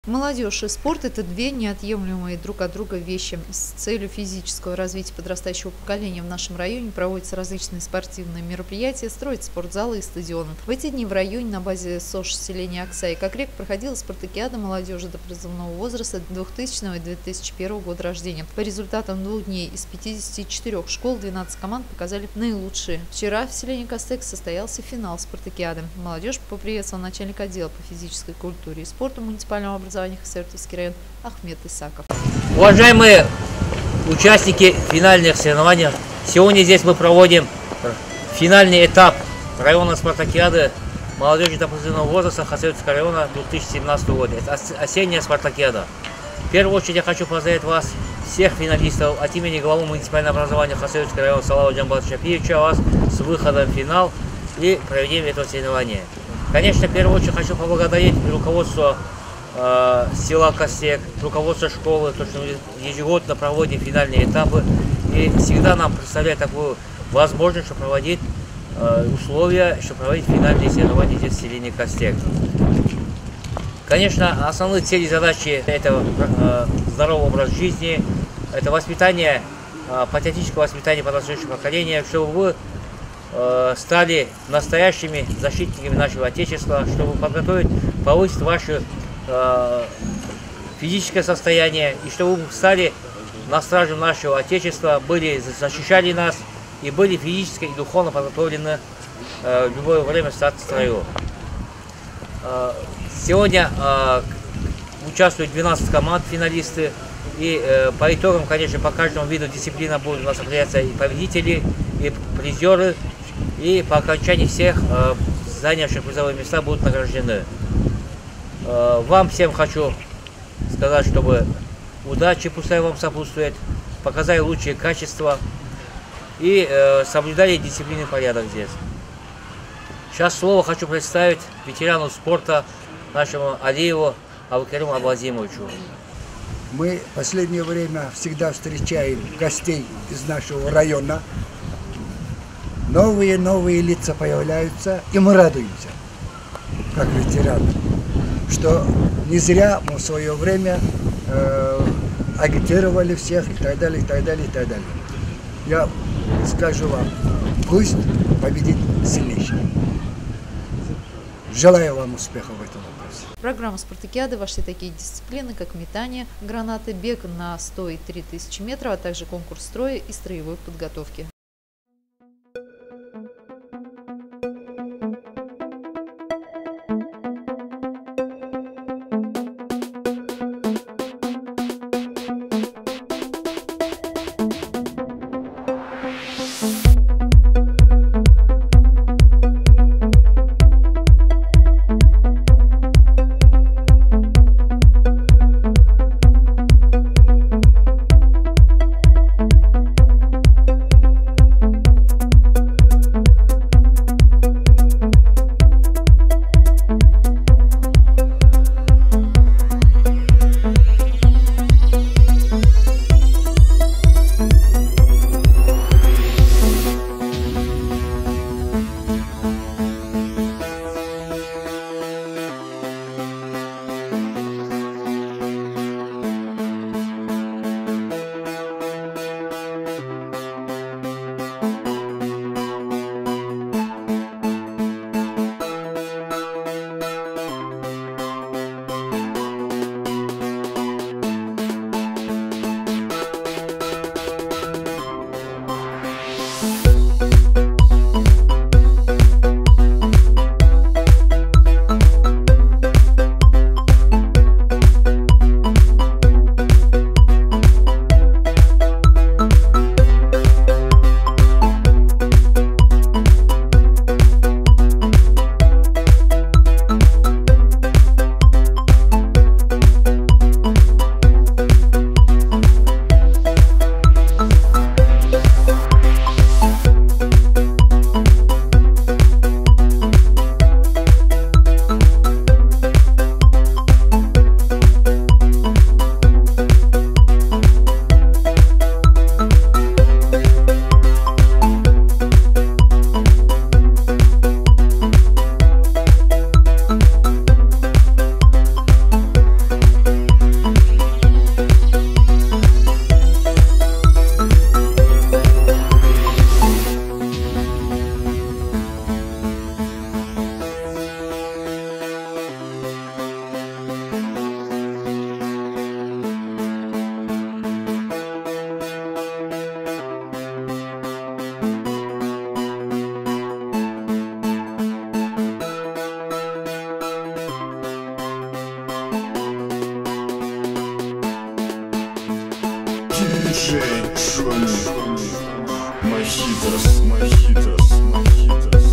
Молодежь и спорт – это две неотъемлемые друг от друга вещи. С целью физического развития подрастающего поколения в нашем районе проводятся различные спортивные мероприятия, строятся спортзалы и стадионы. В эти дни в районе на базе СОЖ селения Аксай Кокрек проходила спартакиада молодежи до призывного возраста 2000 и 2001 года рождения. По результатам 2 дней из 54 школ 12 команд показали наилучшие. Вчера в селении Костек состоялся финал спартакиады. Молодежь поприветствовал начальник отдела по физической культуре и спорту муниципального образования Хасавюртовский район Ахмед Исаков. Уважаемые участники финальных соревнований, сегодня здесь мы проводим финальный этап районной спартакиады молодежи до призывного возраста Хасавюртовского района 2017 года. Это осенняя спартакиада. В первую очередь я хочу поздравить вас, всех финалистов, от имени главы муниципального образования Хасавюртовского района Салава Джамбатовича Пиевича, вас с выходом в финал и проведением этого соревнования. Конечно, в первую очередь хочу поблагодарить руководство села Костек, руководство школы, то, что мы ежегодно проводим финальные этапы и всегда нам представляет такую возможность, что проводить условия, что проводить финальные соревнования здесь в селении Костек. Конечно, основные цели и задачи этого здорового образа жизни – это воспитание, патриотическое воспитание подрастающего поколения, чтобы вы стали настоящими защитниками нашего Отечества, чтобы подготовить, повысить ваше физическое состояние, и чтобы вы стали на страже нашего Отечества, защищали нас и были физически и духовно подготовлены в любое время стать в строю. Сегодня участвуют 12 команд финалисты, и по итогам, конечно, по каждому виду дисциплина будут у нас определяться и победители, и призеры, и по окончании всех занявших призовые места будут награждены. Вам всем хочу сказать, чтобы удачи пускай вам сопутствует, показали лучшие качества и соблюдали дисциплину и порядок здесь. Сейчас слово хочу представить ветерану спорта, нашему Алиеву Абукериму Абазимовичу. Мы в последнее время всегда встречаем гостей из нашего района. Новые лица появляются, и мы радуемся, как ветераны, что не зря мы в свое время агитировали всех и так далее, и так далее, и так далее. Я скажу вам, пусть победит сильнейший. Желаю вам успехов в этом вопросе. В программу спартакиады вошли такие дисциплины, как метание гранаты, бег на 100 и 3000 метров, а также конкурс строя и строевой подготовки. Диджей Джонни Мохитос, Мохитос, Мохитос.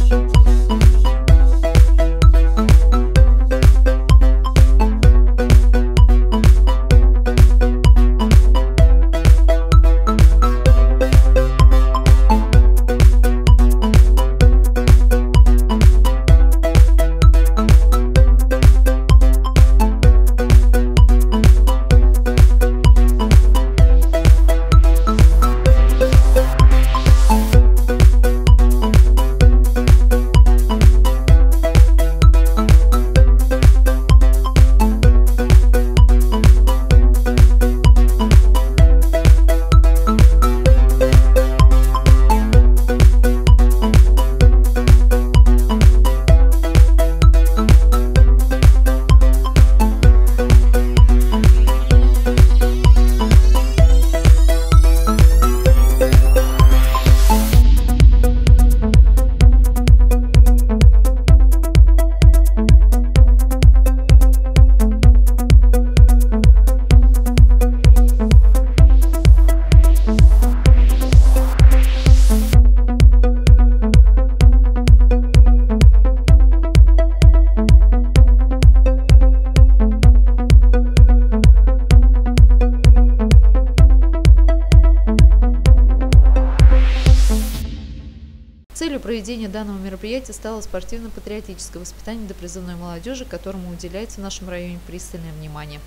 Целью проведения данного мероприятия стало спортивно-патриотическое воспитание допризывной молодежи, которому уделяется в нашем районе пристальное внимание.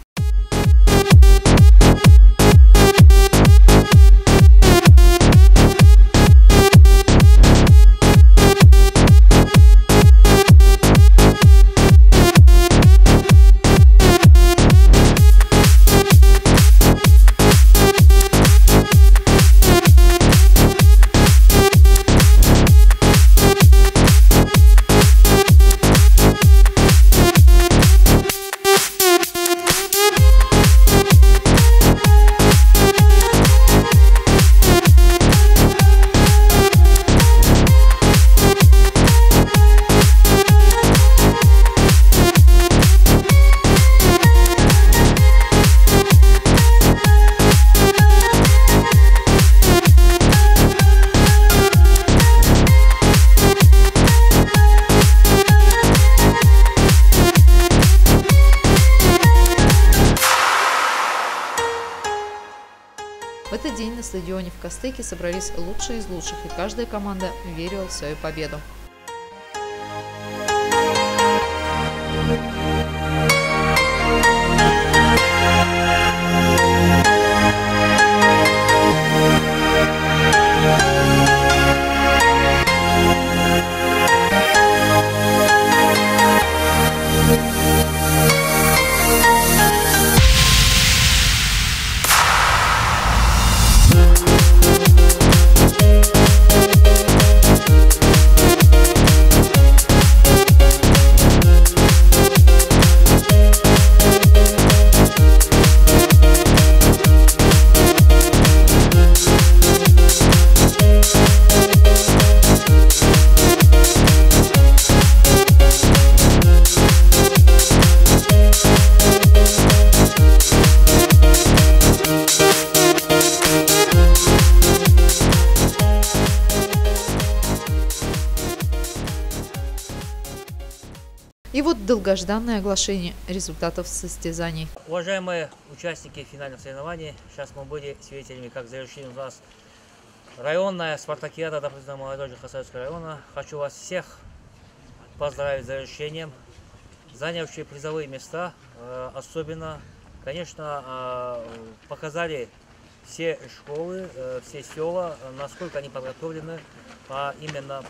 В этот день на стадионе в Костыке собрались лучшие из лучших, и каждая команда верила в свою победу. И вот долгожданное оглашение результатов состязаний. Уважаемые участники финальных соревнований, сейчас мы были свидетелями, как завершилась у нас районная спартакиада допризывной молодежи Хасавюртского района. Хочу вас всех поздравить с завершением. Занявшие призовые места, особенно, конечно, показали все школы, все села, насколько они подготовлены именно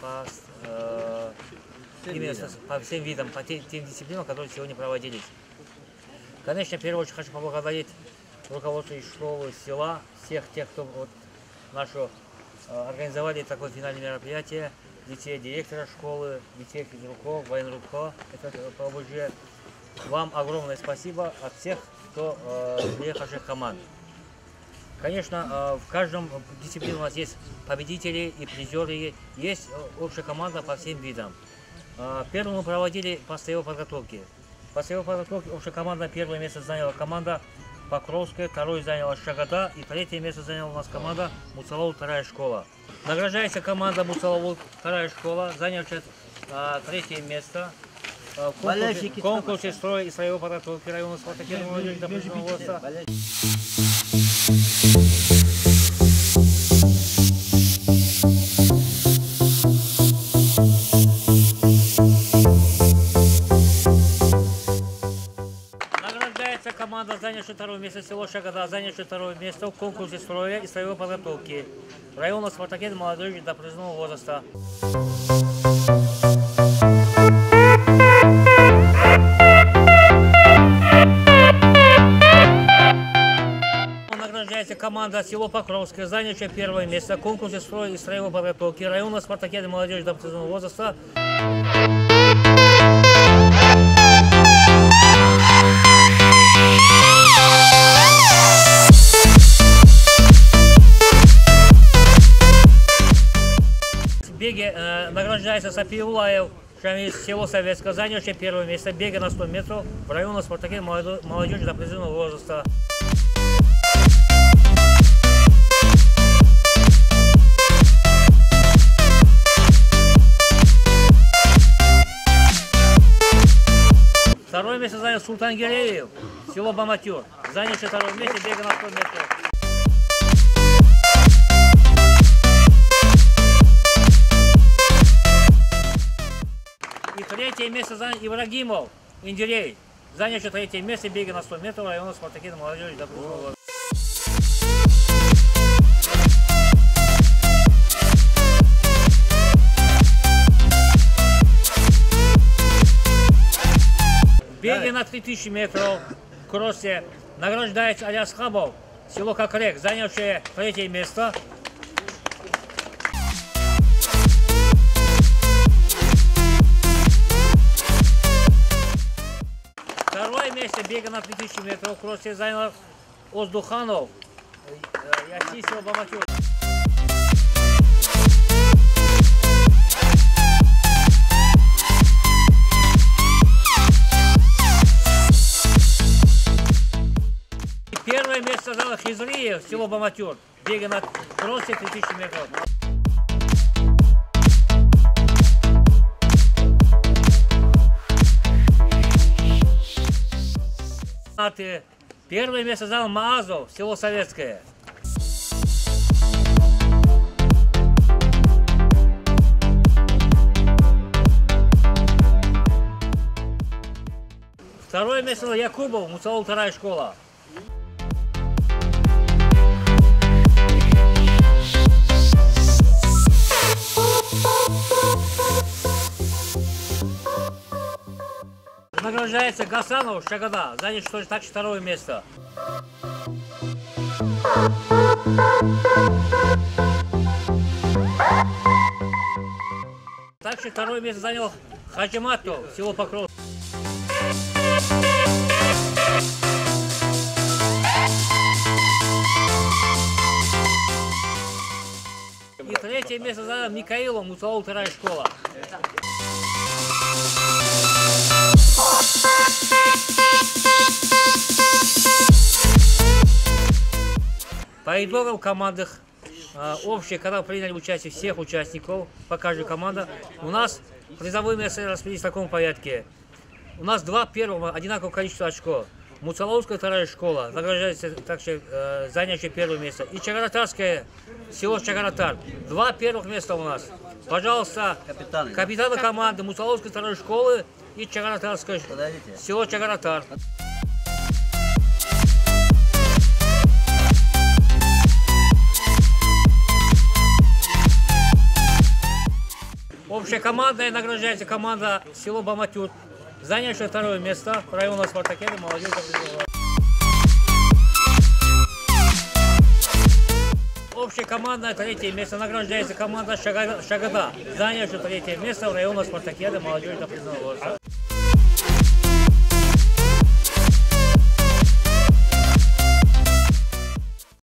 по всем видам, по тем дисциплинам, которые сегодня проводились. Конечно, в первую очередь хочу поблагодарить руководство школы, села, всех тех, кто организовали такое финальное мероприятие, детей директора школы, детей физруков, военруков, это ПВЖ. Вам огромное спасибо от всех, кто приехавших команд. Конечно, в каждом дисциплине у нас есть победители и призеры, есть общая команда по всем видам. Первым мы проводили по строевой подготовке. По строевой подготовке общая команда первое место заняла команда Покровская, второе заняла Шагада и третье место заняла у нас команда Муцалоу вторая школа. Награждается команда Муцалоу вторая школа, занявшая третье место в конкурсе строя и строевой подготовки района Спартакиады молодежи до определенного возраста. Команда, занявшая второе место, село Шагада, занявшая второе место в конкурсе строя и строевой подготовки района Спартакиады молодежи до определенного возраста. Награждается команда село Покровское, занявшая первое место в конкурсе строя и строевой подготовки района Спартакиады молодежи до определенного возраста. Награждается Сапиулаев Шамиль, село Советское, занявшее первое место в беге на 100 метров в районе Спартакиады молодежи до определенного возраста. Второе место занял Султан Гиреев, село Баматюр, занявшее второе место в беге на 100 метров. Третье место занял Ибрагимов Индирей, занявший третье место в беге на 100 метров района Спартакиады молодежи до определенного возраста. В беге на 3000 метров в кроссе награждается Аляс Хабов, село Кокрек, занявшее третье место. Второе место бега на 3000 метров в кроссе занял Оздуханов, Яси, село Баматюр. Первое место занял Хизриев, село Баматюр, бега на кроссе 3000 метров. Первое место занял Маазов, село Советское. Второе место занял Якубов, Муцалоу вторая школа. Награждается Гасанов Шагада, занявший также второе место. Также второе место занял Хаджиматов, село Покров. И третье место занял Микаилов, Муцалоу вторая школа. По итогам командных общих, когда приняли участие всех участников по каждой команде, у нас призовые места распределились в таком порядке. У нас два первых одинакового количества очков. Муцалоуская вторая школа, награждается также занявшая первое место. И Чагаратарское, село Чагаратар. Два первых места у нас. Пожалуйста, капитаны команды Муцалоуской второй школы и Чагаратарское село Чагаратар. Общекомандная награждается команда село Баматюр, занявшая второе место в районе Спартакиады молодежи. Общекомандное третье место награждается команда Шагада, занявшая третье место в районе Спартакиады молодежи.